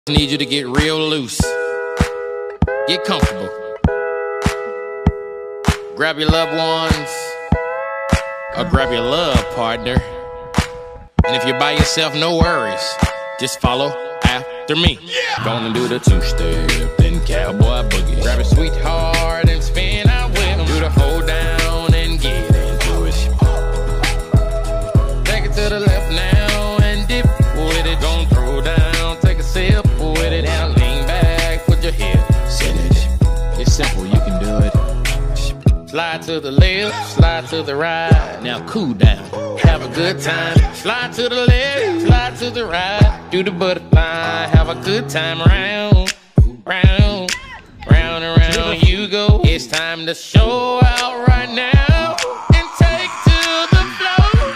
Need you to get real loose. Get comfortable. Grab your loved ones or grab your love partner. And if you're by yourself, no worries. Just follow after me. Gonna do the two-step, then cowboy boogie. Grab a sweetheart and spin out with him. Do the hold down and get into it. Take it to the left now and dip with it. Don't throw down, take a sip with it. Now lean back, put your head in it. It's simple, you can do it. Slide to the left, slide to the right. Now cool down, have a good time. Slide to the left, slide to the right. Do the butterfly, have a good time. Round, round, round and round you go. It's time to show out.